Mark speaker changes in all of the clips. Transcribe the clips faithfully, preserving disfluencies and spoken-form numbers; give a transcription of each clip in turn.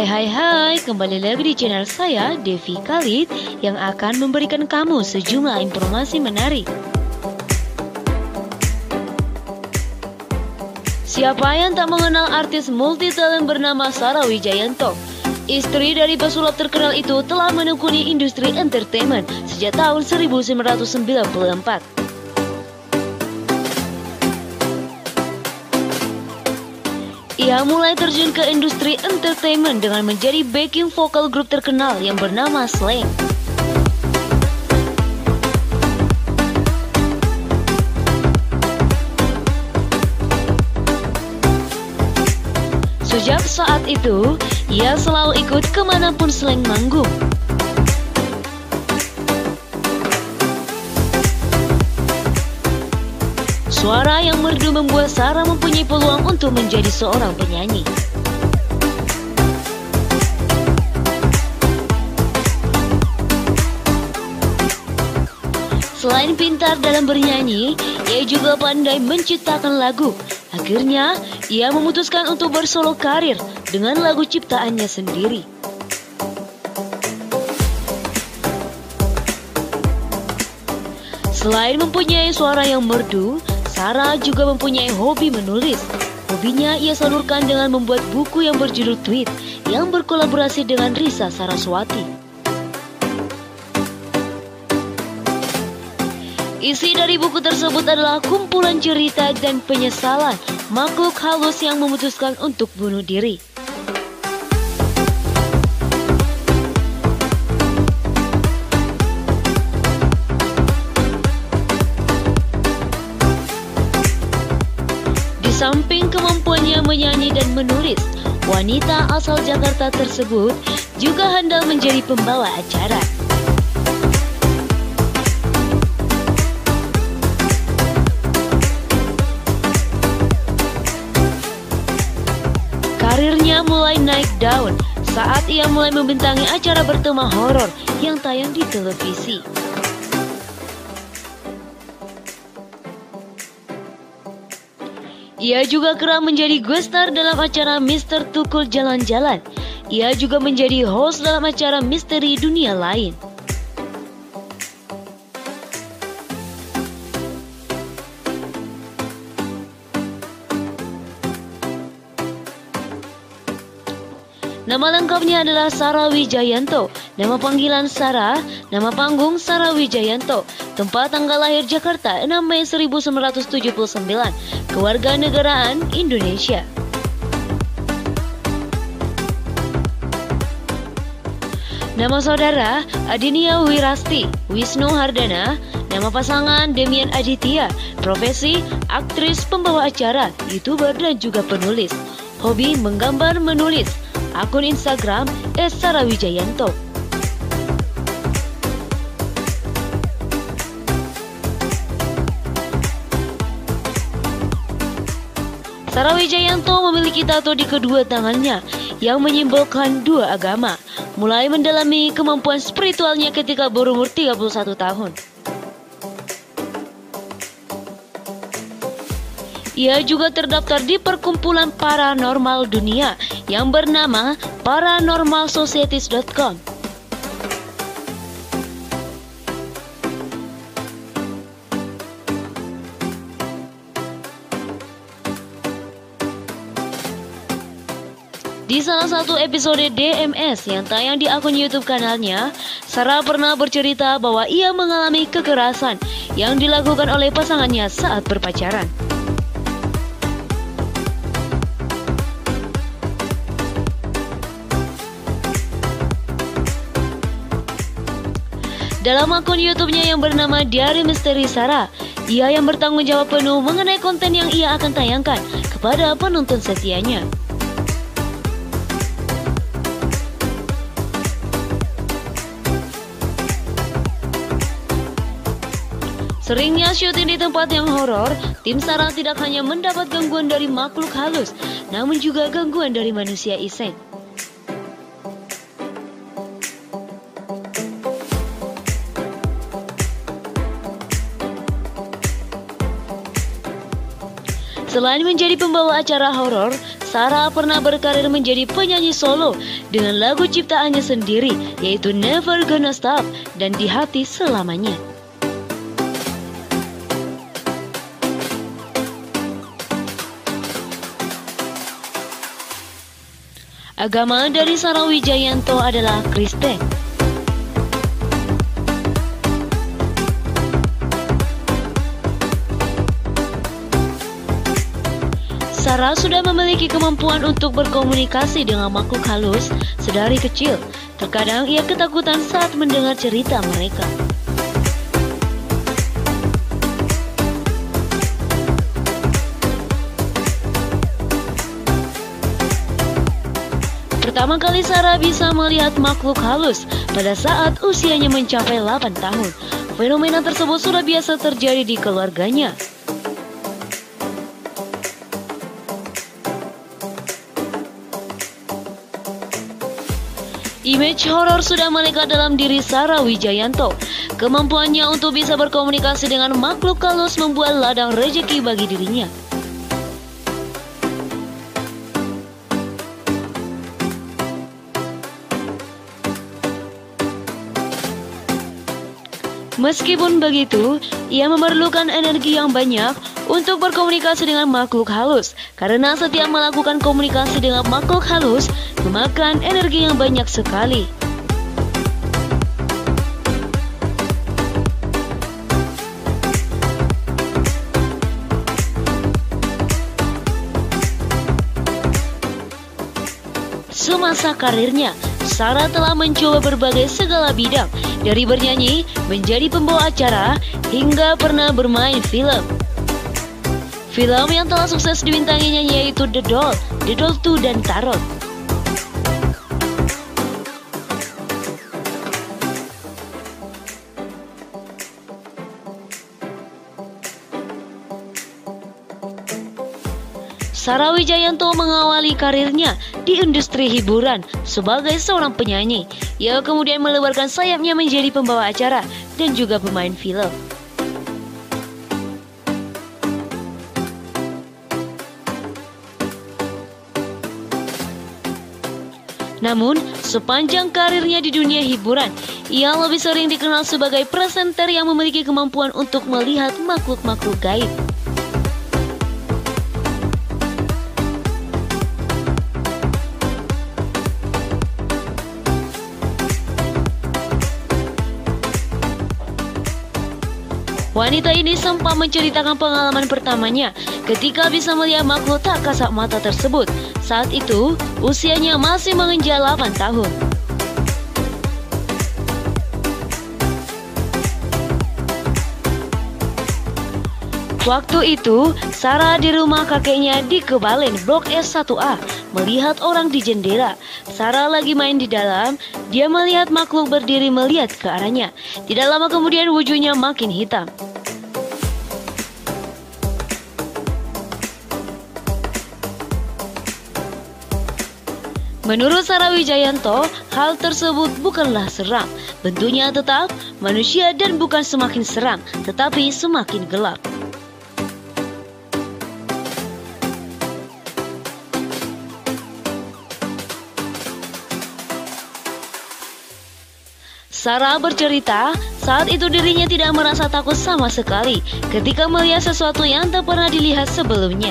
Speaker 1: Hai hai hai, kembali lagi di channel saya, Devi Khalid, yang akan memberikan kamu sejumlah informasi menarik. Siapa yang tak mengenal artis multitalent bernama Sarah Wijayanto? Istri dari pesulap terkenal itu telah menekuni industri entertainment sejak tahun seribu sembilan ratus sembilan puluh empat. Ia mulai terjun ke industri entertainment dengan menjadi backing vokal grup terkenal yang bernama Slank. Sejak saat itu, ia selalu ikut kemanapun Slank manggung. Suara yang merdu membuat Sarah mempunyai peluang untuk menjadi seorang penyanyi. Selain pintar dalam bernyanyi, ia juga pandai menciptakan lagu. Akhirnya, ia memutuskan untuk bersolo karir dengan lagu ciptaannya sendiri. Selain mempunyai suara yang merdu, Sarah juga mempunyai hobi menulis. Hobinya ia salurkan dengan membuat buku yang berjudul Tweet yang berkolaborasi dengan Risa Saraswati. Isi dari buku tersebut adalah kumpulan cerita dan penyesalan makhluk halus yang memutuskan untuk bunuh diri. Di samping kemampuannya menyanyi dan menulis, wanita asal Jakarta tersebut juga handal menjadi pembawa acara. Karirnya mulai naik daun saat ia mulai membintangi acara bertema horor yang tayang di televisi. Ia juga kerap menjadi guest star dalam acara Mister Tukul Jalan-Jalan. Ia juga menjadi host dalam acara Misteri Dunia Lain. Nama lengkapnya adalah Sarah Wijayanto. Nama panggilan Sarah, nama panggung Sarah Wijayanto. Tempat tanggal lahir Jakarta enam Mei seribu sembilan ratus tujuh puluh sembilan. Kewarganegaraan Indonesia. Nama saudara Adinia Wirasti Wisnu Hardana. Nama pasangan Demian Aditya. Profesi aktris, pembawa acara, YouTuber dan juga penulis. Hobi menggambar, menulis. Akun Instagram et sarah wijayanto. Sarah Wijayanto memiliki tato di kedua tangannya yang menyimbolkan dua agama. Mulai mendalami kemampuan spiritualnya ketika berumur tiga puluh satu tahun. Ia juga terdaftar di perkumpulan paranormal dunia yang bernama paranormal societies dot com. Di salah satu episode D M S yang tayang di akun YouTube kanalnya, Sarah pernah bercerita bahwa ia mengalami kekerasan yang dilakukan oleh pasangannya saat berpacaran. Dalam akun YouTube-nya yang bernama Diary Misteri Sarah, ia yang bertanggung jawab penuh mengenai konten yang ia akan tayangkan kepada penonton setianya. Seringnya syuting di tempat yang horor, tim Sarah tidak hanya mendapat gangguan dari makhluk halus, namun juga gangguan dari manusia iseng. Selain menjadi pembawa acara horor, Sarah pernah berkarir menjadi penyanyi solo dengan lagu ciptaannya sendiri, yaitu Never Gonna Stop dan Di Hati Selamanya. Agama dari Sarah Wijayanto adalah Kristen. Sarah sudah memiliki kemampuan untuk berkomunikasi dengan makhluk halus sedari kecil. Terkadang ia ketakutan saat mendengar cerita mereka. Pertama kali Sarah bisa melihat makhluk halus pada saat usianya mencapai delapan tahun. Fenomena tersebut sudah biasa terjadi di keluarganya. Image horor sudah melekat dalam diri Sarah Wijayanto. Kemampuannya untuk bisa berkomunikasi dengan makhluk halus membuat ladang rezeki bagi dirinya. Meskipun begitu, ia memerlukan energi yang banyak untuk berkomunikasi dengan makhluk halus, karena setiap melakukan komunikasi dengan makhluk halus memakan energi yang banyak sekali. Semasa karirnya, Sarah telah mencoba berbagai segala bidang, dari bernyanyi, menjadi pembawa acara, hingga pernah bermain film. Film yang telah sukses dibintanginya yaitu The Doll, The Doll two, dan Tarot. Sarah Wijayanto mengawali karirnya di industri hiburan sebagai seorang penyanyi. Ia kemudian melebarkan sayapnya menjadi pembawa acara dan juga pemain film. Namun, sepanjang karirnya di dunia hiburan, ia lebih sering dikenal sebagai presenter yang memiliki kemampuan untuk melihat makhluk-makhluk gaib. Wanita ini sempat menceritakan pengalaman pertamanya ketika bisa melihat makhluk tak kasat mata tersebut. Saat itu, usianya masih menginjak delapan tahun. Waktu itu, Sarah di rumah kakeknya di Kebalen, Blok S satu A, melihat orang di jendela. Sarah lagi main di dalam, dia melihat makhluk berdiri melihat ke arahnya. Tidak lama kemudian wujudnya makin hitam. Menurut Sarah Wijayanto, hal tersebut bukanlah seram. Bentuknya tetap manusia dan bukan semakin seram, tetapi semakin gelap. Sarah bercerita, saat itu dirinya tidak merasa takut sama sekali ketika melihat sesuatu yang tak pernah dilihat sebelumnya.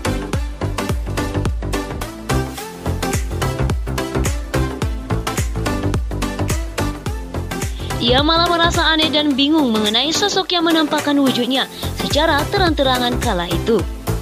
Speaker 1: Ia malah merasa aneh dan bingung mengenai sosok yang menampakkan wujudnya secara terang-terangan kala itu.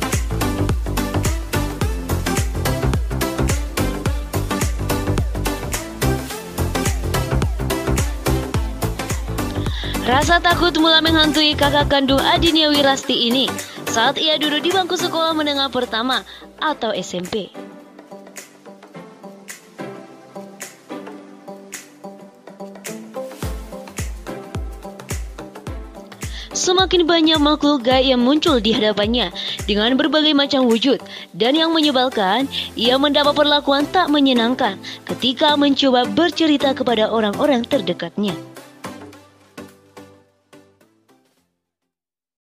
Speaker 1: Rasa takut mulai menghantui kakak kandung Adinia Wirasti ini saat ia duduk di bangku sekolah menengah pertama atau S M P. Semakin banyak makhluk gaib yang muncul di hadapannya dengan berbagai macam wujud, dan yang menyebalkan, ia mendapat perlakuan tak menyenangkan ketika mencoba bercerita kepada orang-orang terdekatnya.